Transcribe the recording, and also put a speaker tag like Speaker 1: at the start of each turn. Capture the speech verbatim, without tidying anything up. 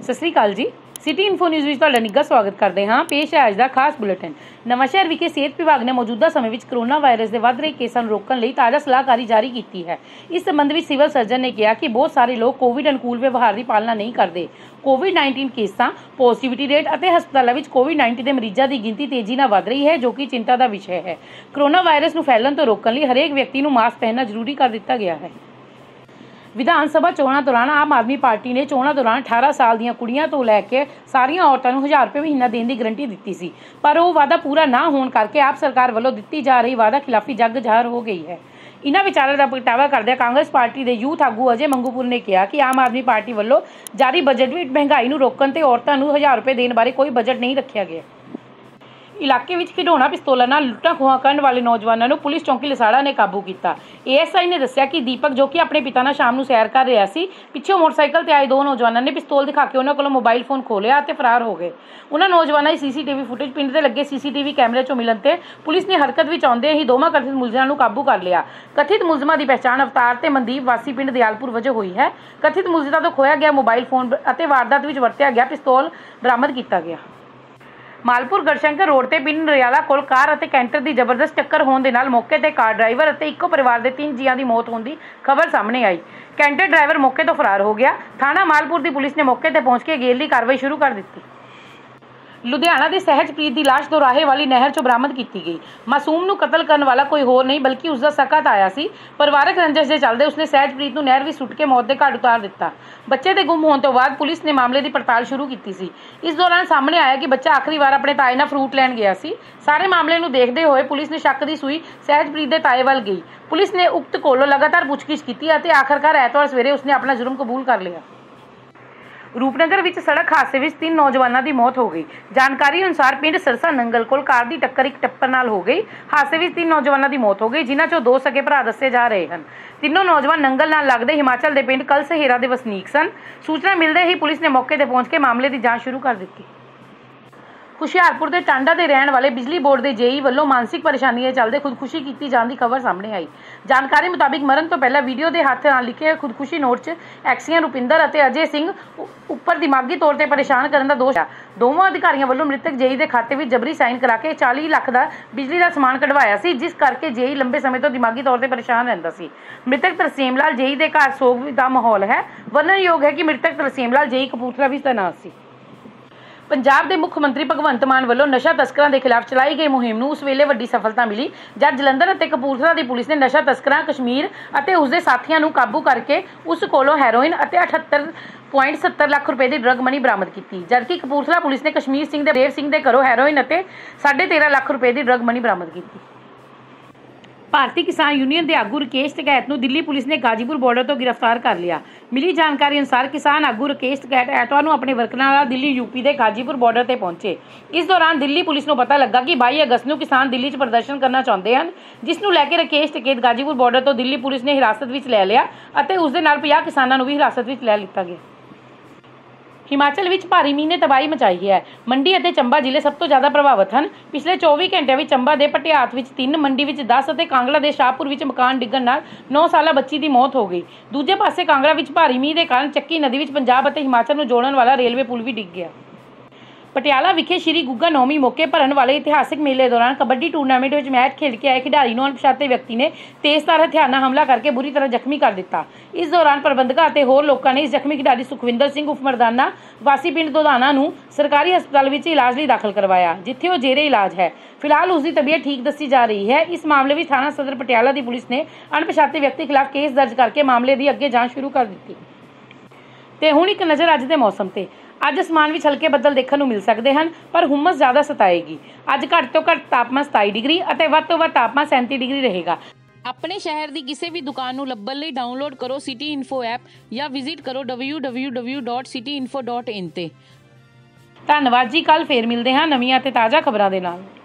Speaker 1: सत श्री अकाल जी। City info news ਵਿੱਚ ਤੁਹਾਡਾ ਨਿੱਘਾ ਸਵਾਗਤ ਕਰਦੇ ਹਾਂ। ਪੇਸ਼ ਹੈ ਅੱਜ ਦਾ ਖਾਸ ਬੁਲੇਟਿਨ। ਨਵਾਂਸ਼ਹਿਰ ਵਿਖੇ ਸਿਹਤ ਵਿਭਾਗ ਨੇ ਮੌਜੂਦਾ ਸਮੇਂ ਵਿੱਚ ਕੋਰੋਨਾ ਵਾਇਰਸ ਦੇ ਵੱਧ ਰਹੇ ਕੇਸਾਂ ਨੂੰ ਰੋਕਣ ਲਈ ਤਾਜ਼ਾ ਸਲਾਹਕਾਰੀ ਜਾਰੀ ਕੀਤੀ ਹੈ। ਇਸ ਸੰਬੰਧ ਵਿੱਚ ਸਿਵਲ ਸਰਜਨ ਨੇ ਕਿਹਾ ਕਿ ਬਹੁਤ ਸਾਰੇ ਲੋਕ ਕੋਵਿਡ ਅਨੁਕੂਲ ਵਿਵਹਾਰ ਦੀ ਪਾਲਣਾ ਨਹੀਂ ਕਰਦੇ। ਕੋਵਿਡ ਨਾਈਨਟੀਨ ਕੇਸਾਂ, ਪੋਜ਼ਿਟਿਵਿਟੀ ਰੇਟ ਅਤੇ ਹਸਪਤਾਲਾਂ ਵਿੱਚ ਕੋਵਿਡ ਨਾਈਨਟੀਨ ਦੇ ਮਰੀਜ਼ਾਂ ਦੀ ਗਿਣਤੀ ਤੇਜ਼ੀ ਨਾਲ ਵਧ ਰਹੀ ਹੈ, ਜੋ ਕਿ ਚਿੰਤਾ ਦਾ ਵਿਸ਼ਾ ਹੈ। ਕੋਰੋਨਾ ਵਾਇਰਸ ਨੂੰ ਫੈਲਣ ਤੋਂ ਰੋਕਣ ਲਈ ਹਰੇਕ ਵਿਅਕਤੀ ਨੂੰ ਮਾਸਕ ਪਹਿਨਣਾ ਜ਼ਰੂਰੀ ਕਰ ਦਿੱਤਾ ਗਿਆ ਹੈ। ਵਿਧਾਨ ਸਭਾ ਚੋਣਾਂ ਦੌਰਾਨ ਆਮ ਆਦਮੀ ਪਾਰਟੀ ਨੇ ਚੋਣਾਂ ਦੌਰਾਨ ਅਠਾਰਾਂ ਸਾਲ ਦੀਆਂ ਕੁੜੀਆਂ ਤੋਂ ਲੈ ਕੇ ਸਾਰੀਆਂ ਔਰਤਾਂ ਨੂੰ ਹਜ਼ਾਰ ਰੁਪਏ ਮਹੀਨਾ ਦੇਣ ਦੀ ਗਰੰਟੀ ਦਿੱਤੀ ਸੀ, ਪਰ ਉਹ ਵਾਅਦਾ ਪੂਰਾ ਨਾ ਹੋਣ ਕਰਕੇ ਆਪ ਸਰਕਾਰ ਵੱਲੋਂ ਦਿੱਤੀ ਜਾ ਰਹੀ ਵਾਅਦਾ ਖਿਲਾਫੀ ਜੱਗ ਜ਼ਾਹਰ ਹੋ ਗਈ ਹੈ। ਇਨ੍ਹਾਂ ਵਿਚਾਰਾਂ ਦਾ ਪ੍ਰਗਟਾਵਾ ਕਰਦਿਆਂ ਕਾਂਗਰਸ ਪਾਰਟੀ ਦੇ ਯੂਥ ਆਗੂ ਅਜੇ ਮੰਗੂਪੁਰ ਨੇ ਕਿਹਾ ਕਿ ਆਮ ਆਦਮੀ ਪਾਰਟੀ ਵੱਲੋਂ ਜਾਰੀ ਬਜਟ ਵਿੱਚ ਮਹਿੰਗਾਈ ਨੂੰ ਰੋਕਣ ਤੇ ਔਰਤਾਂ ਨੂੰ ਹਜ਼ਾਰ ਰੁਪਏ ਦੇਣ ਬਾਰੇ ਕੋਈ ਬਜਟ ਨਹੀਂ ਰੱਖਿਆ ਗਿਆ। ਇਲਾਕੇ ਵਿੱਚ ਖਿਡੌਣਾ ਪਿਸਤੌਲਾਂ ਨਾਲ ਲੁੱਟਾਂ ਖੋਹਾਂ ਕਰਨ ਵਾਲੇ ਨੌਜਵਾਨਾਂ ਨੂੰ ਪੁਲਿਸ ਚੌਂਕੀ ਲਸਾੜਾ ਨੇ ਕਾਬੂ ਕੀਤਾ। ਏ ਐਸ ਆਈ ਨੇ ਦੱਸਿਆ ਕਿ ਦੀਪਕ, ਜੋ ਕਿ ਆਪਣੇ ਪਿਤਾ ਨਾਲ ਸ਼ਾਮ ਨੂੰ ਸੈਰ ਕਰ ਰਿਹਾ ਸੀ, ਪਿੱਛੋਂ ਮੋਟਰਸਾਈਕਲ ਤੇ ਆਏ ਦੋ ਨੌਜਵਾਨਾਂ ਨੇ ਪਿਸਤੌਲ ਦਿਖਾ ਕੇ ਉਹਨਾਂ ਕੋਲੋਂ ਮੋਬਾਈਲ ਫੋਨ ਖੋਹ ਲਿਆ ਅਤੇ ਫਰਾਰ ਹੋ ਗਏ। ਉਹਨਾਂ ਨੌਜਵਾਨਾਂ ਦੀ ਸੀਸੀਟੀਵੀ ਫੁਟੇਜ ਪਿੰਡ ਦੇ ਲੱਗੇ ਸੀਸੀਟੀਵੀ ਕੈਮਰੇ 'ਚੋਂ ਮਿਲਣ ਤੇ ਪੁਲਿਸ ਨੇ ਹਰਕਤ ਵਿੱਚ ਆਉਂਦੇ ਹੀ ਦੋਵਾਂ ਕਥਿਤ ਮੁਲਜ਼ਮਾਂ ਨੂੰ ਕਾਬੂ ਕਰ ਲਿਆ। ਕਥਿਤ ਮੁਲਜ਼ਮਾਂ ਦੀ ਪਛਾਣ ਅਵਤਾਰ ਤੇ ਮਨਦੀਪ ਵਾਸੀ ਪਿੰਡ ਦਿਆਲਪੁਰ ਵਜੋਂ ਹੋਈ ਹੈ। ਕਥਿਤ ਮੁਲਜ਼ਮਾਂ ਤੋਂ ਖੋਇਆ ਗਿਆ ਮੋਬਾਈਲ ਫੋਨ ਅਤੇ ਵਾਰਦਾਤ ਵਿੱਚ ਵਰਤਿਆ ਗਿਆ ਪਿਸਤੌਲ ਬਰਾਮਦ ਕੀਤਾ ਗਿਆ। ਮਾਲਪੁਰ ਗੜਸ਼ੰਕਰ ਰੋਡ ਤੇ ਪਿੰਡ ਨਰਿਆਲਾ ਕੋਲ ਕਾਰ ਅਤੇ ਕੈਂਟਰ ਦੀ ਜ਼ਬਰਦਸਤ ਟੱਕਰ ਹੋਣ ਦੇ ਨਾਲ ਮੌਕੇ ਤੇ ਕਾਰ ਡਰਾਈਵਰ ਅਤੇ ਇੱਕੋ ਪਰਿਵਾਰ ਦੇ ਤਿੰਨ ਜੀਆਂ ਦੀ ਮੌਤ ਹੋਣ ਦੀ ਖਬਰ ਸਾਹਮਣੇ ਆਈ। ਕੈਂਟਰ ਡਰਾਈਵਰ ਮੌਕੇ ਤੋਂ ਫਰਾਰ ਹੋ ਗਿਆ। ਥਾਣਾ ਮਾਲਪੁਰ ਦੀ ਪੁਲਿਸ ਨੇ ਮੌਕੇ ਤੇ ਪਹੁੰਚ ਕੇ ਅਗੇਲੀ ਕਾਰਵਾਈ ਸ਼ੁਰੂ ਕਰ ਦਿੱਤੀ। ਲੁਧਿਆਣਾ ਦੇ ਸਹਿਜਪ੍ਰੀਤ ਦੀ ਲਾਸ਼ ਦੁਰਾਹੇ ਵਾਲੀ ਨਹਿਰ 'ਚੋਂ ਬਰਾਮਦ ਕੀਤੀ ਗਈ। ਮਾਸੂਮ ਨੂੰ ਕਤਲ ਕਰਨ ਵਾਲਾ ਕੋਈ ਹੋਰ ਨਹੀਂ ਬਲਕਿ ਉਸਦਾ ਸਕਾ ਤਾਇਆ ਸੀ। ਪਰਿਵਾਰਕ ਰੰਜਿਸ਼ ਦੇ ਚੱਲਦੇ ਉਸਨੇ ਸਹਿਜਪ੍ਰੀਤ ਨੂੰ ਨਹਿਰ ਵਿੱਚ ਸੁੱਟ ਕੇ ਮੌਤ ਦੇ ਘਾਟ ਉਤਾਰ ਦਿੱਤਾ। ਬੱਚੇ ਦੇ ਗੁੰਮ ਹੋਣ ਤੋਂ ਬਾਅਦ ਪੁਲਿਸ ਨੇ ਮਾਮਲੇ ਦੀ ਪੜਤਾਲ ਸ਼ੁਰੂ ਕੀਤੀ ਸੀ। ਇਸ ਦੌਰਾਨ ਸਾਹਮਣੇ ਆਇਆ ਕਿ ਬੱਚਾ ਆਖਰੀ ਵਾਰ ਆਪਣੇ ਤਾਏ ਨਾਲ ਫਰੂਟ ਲੈਣ ਗਿਆ ਸੀ। ਸਾਰੇ ਮਾਮਲੇ ਨੂੰ ਦੇਖਦੇ ਹੋਏ ਪੁਲਿਸ ਨੇ ਸ਼ੱਕ ਦੀ ਸੂਈ ਸਹਿਜਪ੍ਰੀਤ ਦੇ ਤਾਏ ਵੱਲ ਗਈ। ਪੁਲਿਸ ਨੇ ਉਕਤ ਕੋਲੋਂ ਲਗਾਤਾਰ ਪੁੱਛਗਿੱਛ ਕੀਤੀ ਅਤੇ ਆਖਰਕਾਰ ਐਤਵਾਰ ਸਵੇਰੇ ਉਸਨੇ ਆਪਣਾ ਜੁਰਮ ਕਬੂਲ ਕਰ ਲਿਆ। ਰੂਪਨਗਰ ਵਿੱਚ ਸੜਕ ਹਾਦਸੇ ਵਿੱਚ ਤਿੰਨ ਨੌਜਵਾਨਾਂ ਦੀ ਮੌਤ ਹੋ ਗਈ। ਜਾਣਕਾਰੀ ਅਨੁਸਾਰ ਪਿੰਡ ਸਰਸਾ ਨੰਗਲ ਕੋਲ ਕਾਰ ਦੀ ਟੱਕਰ ਇੱਕ ਟੱਪਰ ਨਾਲ ਹੋ ਗਈ। ਹਾਦਸੇ ਵਿੱਚ ਤਿੰਨ ਨੌਜਵਾਨਾਂ ਦੀ ਮੌਤ ਹੋ ਗਈ, ਜਿਨ੍ਹਾਂ ਚੋਂ ਦੋ ਸਕੇ ਭਰਾ ਦੱਸੇ ਜਾ ਰਹੇ ਹਨ। ਤਿੰਨੋਂ ਨੌਜਵਾਨ ਨੰਗਲ ਨਾਲ ਲੱਗਦੇ ਹਿਮਾਚਲ ਦੇ ਪਿੰਡ ਕਲਸਹੇਰਾ ਦੇ ਵਸਨੀਕ ਸਨ। ਸੂਚਨਾ ਮਿਲਦੇ ਹੀ ਪੁਲਿਸ ਨੇ ਮੌਕੇ ਤੇ ਪਹੁੰਚ ਕੇ ਮਾਮਲੇ ਦੀ ਜਾਂਚ ਸ਼ੁਰੂ ਕਰ ਦਿੱਤੀ। ਹੁਸ਼ਿਆਰਪੁਰ ਦੇ ਟਾਂਡਾ ਦੇ ਰਹਿਣ ਵਾਲੇ ਬਿਜਲੀ ਬੋਰਡ ਦੇ ਜੇਈ ਵੱਲੋਂ ਮਾਨਸਿਕ ਪਰੇਸ਼ਾਨੀ ਦੇ ਚੱਲਦੇ ਖੁਦਕੁਸ਼ੀ ਕੀਤੀ ਜਾਣ ਦੀ ਖਬਰ ਸਾਹਮਣੇ ਆਈ। ਜਾਣਕਾਰੀ ਮੁਤਾਬਿਕ ਮਰਨ ਤੋਂ ਪਹਿਲਾਂ ਵੀਡੀਓ ਦੇ ਹੱਥ ਨਾਲ ਲਿਖੇ ਖੁਦਕੁਸ਼ੀ ਨੋਟ 'ਚ ਐਕਸੀਅਨ ਰੁਪਿੰਦਰ ਅਤੇ ਅਜੇ ਸਿੰਘ ਉੱਪਰ ਦਿਮਾਗੀ ਤੌਰ ਤੇ ਪਰੇਸ਼ਾਨ ਕਰਨ ਦਾ ਦੋਸ਼ ਹੈ। ਦੋਵਾਂ ਅਧਿਕਾਰੀਆਂ ਵੱਲੋਂ ਮ੍ਰਿਤਕ ਜੇਈ ਦੇ ਖਾਤੇ ਵਿੱਚ ਜਬਰੀ ਸਾਈਨ ਕਰਾ ਕੇ ਚਾਲੀ ਲੱਖ ਦਾ ਬਿਜਲੀ ਦਾ ਸਮਾਨ ਕਢਵਾਇਆ ਸੀ, ਜਿਸ ਕਰਕੇ ਜੇਈ ਲੰਬੇ ਸਮੇਂ ਤੋਂ ਦਿਮਾਗੀ ਤੌਰ ਤੇ ਪਰੇਸ਼ਾਨ ਰਹਿੰਦਾ ਸੀ। ਮ੍ਰਿਤਕ ਤਰਸੇਮ ਲਾਲ ਜੇਈ ਦੇ ਘਰ ਸੋਗ ਦਾ ਮਾਹੌਲ ਹੈ। ਵਰਣਨਯੋਗ ਹੈ ਕਿ ਮ੍ਰਿਤਕ ਤਰਸੇਮ ਲਾਲ ਜੇਈ ਕਪੂਰਥਲਾ ਵਿੱਚ ਤੈਨਾਤ ਸੀ। ਪੰਜਾਬ ਦੇ ਮੁੱਖ ਮੰਤਰੀ ਭਗਵੰਤ ਮਾਨ ਵੱਲੋਂ ਨਸ਼ਾ ਤਸਕਰਾਂ ਦੇ ਖਿਲਾਫ ਚਲਾਈ ਗਈ ਮੁਹਿੰਮ ਨੂੰ ਉਸ ਵੇਲੇ ਵੱਡੀ ਸਫਲਤਾ ਮਿਲੀ ਜਦ ਜਲੰਧਰ ਅਤੇ ਕਪੂਰਥਲਾ ਦੀ ਪੁਲਿਸ ਨੇ ਨਸ਼ਾ ਤਸਕਰਾਂ ਕਸ਼ਮੀਰ ਅਤੇ ਉਸਦੇ ਸਾਥੀਆਂ ਨੂੰ ਕਾਬੂ ਕਰਕੇ ਉਸ ਕੋਲੋਂ ਹੈਰੋਇਨ ਅਤੇ ਅਠੱਤਰ ਪੁਆਇੰਟ ਸੱਤਰ ਲੱਖ ਰੁਪਏ ਦੀ ਡਰੱਗ ਮਨੀ ਬਰਾਮਦ ਕੀਤੀ, ਜਦਕਿ ਕਪੂਰਥਲਾ ਪੁਲਿਸ ਨੇ ਕਸ਼ਮੀਰ ਸਿੰਘ ਦੇ ਦੇਵ ਸਿੰਘ ਦੇ ਘਰੋਂ ਹੈਰੋਇਨ ਅਤੇ ਸਾਢੇ ਤੇਰਾਂ ਲੱਖ ਰੁਪਏ ਦੀ ਡਰੱਗ ਮਨੀ ਬਰਾਮਦ ਕੀਤੀ। ਭਾਰਤੀ ਕਿਸਾਨ ਯੂਨੀਅਨ ਦੇ ਆਗੂ ਰਕੇਸ਼ ਟਕੈਤ ਨੂੰ ਦਿੱਲੀ ਪੁਲਿਸ ਨੇ ਗਾਜੀਪੁਰ ਬਾਰਡਰ ਤੋਂ ਗ੍ਰਿਫਤਾਰ ਕਰ ਲਿਆ। ਮਿਲੀ ਜਾਣਕਾਰੀ ਅਨੁਸਾਰ ਕਿਸਾਨ ਆਗੂ ਰਕੇਸ਼ ਟਕੈਤ ਐਤਵਾਰ ਨੂੰ ਆਪਣੇ ਵਰਕਰਾਂ ਨਾਲ ਦਿੱਲੀ ਯੂਪੀ ਦੇ ਗਾਜੀਪੁਰ ਬਾਰਡਰ ਤੇ ਪਹੁੰਚੇ। ਇਸ ਦੌਰਾਨ ਦਿੱਲੀ ਪੁਲਿਸ ਨੂੰ ਪਤਾ ਲੱਗਾ ਕਿ ਬਾਈ ਅਗਸਤ ਨੂੰ ਕਿਸਾਨ ਦਿੱਲੀ 'ਚ ਪ੍ਰਦਰਸ਼ਨ ਕਰਨਾ ਚਾਹੁੰਦੇ ਹਨ, ਜਿਸ ਨੂੰ ਲੈ ਕੇ ਰਕੇਸ਼ ਟਕੈਤ ਗਾਜੀਪੁਰ ਬਾਰਡਰ ਤੋਂ ਦਿੱਲੀ ਪੁਲਿਸ ਨੇ ਹਿਰਾਸਤ ਵਿੱਚ ਲੈ ਲਿਆ ਅਤੇ ਉਸ ਦੇ ਨਾਲ ਪੰਜਾਹ ਕਿਸਾਨਾਂ ਨੂੰ ਵੀ ਹਿਰਾਸਤ ਵਿੱਚ ਲੈ ਲਿੱਤਾ ਗਿਆ। ਹਿਮਾਚਲ ਵਿੱਚ ਭਾਰੀ ਮੀਂਹ ਨੇ ਤਬਾਹੀ ਮਚਾਈ ਹੈ। ਮੰਡੀ ਅਤੇ ਚੰਬਾ ਜ਼ਿਲ੍ਹੇ ਸਭ ਤੋਂ ਜ਼ਿਆਦਾ ਪ੍ਰਭਾਵਿਤ ਹਨ। ਪਿਛਲੇ ਚੌਵੀ ਘੰਟਿਆਂ ਵਿੱਚ ਚੰਬਾ ਦੇ ਭਟਿਆਤ ਵਿੱਚ ਤਿੰਨ, ਮੰਡੀ ਵਿੱਚ ਦਸ ਅਤੇ ਕਾਂਗੜਾ ਦੇ ਸ਼ਾਹਪੁਰ ਵਿੱਚ ਮਕਾਨ ਡਿੱਗਣ ਨਾਲ ਨੌ ਸਾਲਾ ਬੱਚੀ ਦੀ ਮੌਤ ਹੋ ਗਈ। ਦੂਜੇ ਪਾਸੇ ਕਾਂਗੜਾ ਵਿੱਚ ਭਾਰੀ ਮੀਂਹ ਦੇ ਕਾਰਨ ਚੱਕੀ ਨਦੀ ਵਿੱਚ ਪੰਜਾਬ ਅਤੇ ਹਿਮਾਚਲ ਨੂੰ ਜੋੜਨ ਵਾਲਾ ਰੇਲਵੇ ਪੁਲ ਵੀ ਡਿੱਗ ਗਿਆ। ਪਟਿਆਲਾ ਵਿਖੇ ਸ਼੍ਰੀ ਗੁੱਗਾ ਨੌਮੀ ਮੌਕੇ ਭਰਨ ਵਾਲੇ ਇਤਿਹਾਸਿਕ ਮੇਲੇ ਦੌਰਾਨ ਕਬੱਡੀ ਟੂਰਨਾਮੈਂਟ ਵਿੱਚ ਮੈਚ ਖੇਡ ਕੇ ਆਏ ਖਿਡਾਰੀ ਨੂੰ ਅਣਪਛਾਤੇ ਵਿਅਕਤੀ ਨੇ ਤੇਜ਼ਧਾਰ ਹਥਿਆਰ ਨਾਲ ਹਮਲਾ ਕਰਕੇ ਬੁਰੀ ਤਰ੍ਹਾਂ ਜ਼ਖਮੀ ਕਰ ਦਿੱਤਾ। ਇਸ ਦੌਰਾਨ ਪ੍ਰਬੰਧਕਾਂ ਅਤੇ ਹੋਰ ਲੋਕਾਂ ਨੇ ਇਸ ਜ਼ਖਮੀ ਖਿਡਾਰੀ ਸੁਖਵਿੰਦਰ ਸਿੰਘ ਉਰਫ ਮਰਦਾਨਾ ਵਾਸੀ ਪਿੰਡ ਦੋਦਾਨਾ ਨੂੰ ਸਰਕਾਰੀ ਹਸਪਤਾਲ ਵਿੱਚ ਇਲਾਜ ਲਈ ਦਾਖਲ ਕਰਵਾਇਆ, ਜਿੱਥੇ ਉਹ ਜੇਰੇ ਇਲਾਜ ਹੈ। ਫਿਲਹਾਲ ਉਸ ਦੀ ਤਬੀਅਤ ਠੀਕ ਦੱਸੀ ਜਾ ਰਹੀ ਹੈ। ਇਸ ਮਾਮਲੇ ਵਿੱਚ ਥਾਣਾ ਸਦਰ ਪਟਿਆਲਾ ਦੀ ਪੁਲਿਸ ਨੇ ਅਣਪਛਾਤੇ ਵਿਅਕਤੀ ਖਿਲਾਫ ਕੇਸ ਦਰਜ ਕਰਕੇ ਮਾਮਲੇ ਦੀ ਅੱਗੇ ਜਾਂਚ ਸ਼ੁਰੂ ਕਰ ਦਿੱਤੀ। ਤੇ ਹੁਣ ਇੱਕ ਨਜ਼ਰ ਅੱਜ ਦੇ ਮੌਸਮ ਤੇ। ਅੱਜ ਅਸਮਾਨ ਵਿੱਚ ਹਲਕੇ ਬੱਦਲ ਦੇਖਣ ਨੂੰ ਮਿਲ ਸਕਦੇ ਹਨ, ਪਰ ਹੁਮਸ ਜ਼ਿਆਦਾ ਸਤਾਏਗੀ। ਅੱਜ ਘੱਟ ਤੋਂ ਘੱਟ ਤਾਪਮਾਨ ਸਤਾਈ ਡਿਗਰੀ ਅਤੇ ਵੱਧ ਤੋਂ ਵੱਧ ਤਾਪਮਾਨ ਸੈਂਤੀ ਡਿਗਰੀ ਰਹੇਗਾ। ਆਪਣੇ ਸ਼ਹਿਰ ਦੀ ਕਿਸੇ ਵੀ ਦੁਕਾਨ ਨੂੰ ਲੱਭਣ ਲਈ ਡਾਊਨਲੋਡ ਕਰੋ ਸਿਟੀ ਇਨਫੋ ਐਪ ਜਾਂ ਵਿਜ਼ਿਟ ਕਰੋ W W W dot city info dot in ਤੇ। ਧੰਨਵਾਦ ਜੀ। ਕੱਲ੍ਹ ਫੇਰ ਮਿਲਦੇ ਹਾਂ ਨਵੀਆਂ ਅਤੇ ਤਾਜ਼ਾ ਖਬਰਾਂ ਦੇ ਨਾਲ।